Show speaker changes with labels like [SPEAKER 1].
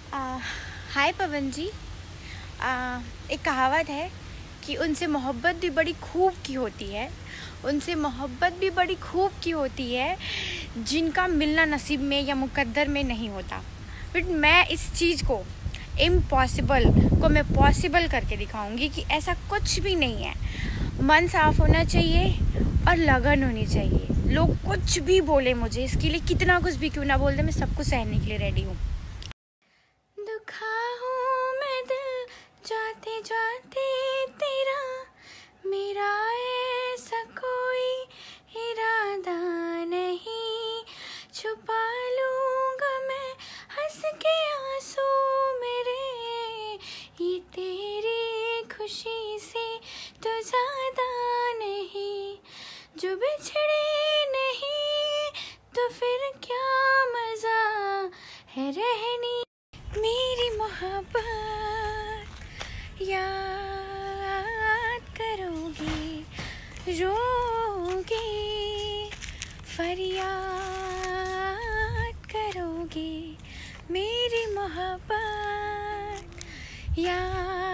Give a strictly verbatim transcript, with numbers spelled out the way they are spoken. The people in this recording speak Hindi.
[SPEAKER 1] आ, हाय पवन जी। आ, एक कहावत है कि उनसे मोहब्बत भी बड़ी खूब की होती है उनसे मोहब्बत भी बड़ी खूब की होती है जिनका मिलना नसीब में या मुकद्दर में नहीं होता। बट मैं इस चीज़ को, इम्पॉसिबल को मैं पॉसिबल करके दिखाऊंगी कि ऐसा कुछ भी नहीं है। मन साफ होना चाहिए और लगन होनी चाहिए। लोग कुछ भी बोले मुझे, इसके लिए कितना कुछ भी क्यों ना बोल दे, मैं सब कुछ सहने के लिए रेडी हूँ। दुखा हूँ मैं दिल जाते जाते तेरा, मेरा ऐसा कोई इरादा नहीं। छुपा लूँगा मैं हंस के आंसू मेरे, ये तेरी खुशी से तो ज़्यादा नहीं। जो बिछड़े नहीं तो फिर क्या मज़ा है रहनी। मेरी मोहब्बत याद करोगे, रोगे, फरियाद करोगे। मेरी मोहब्बत याद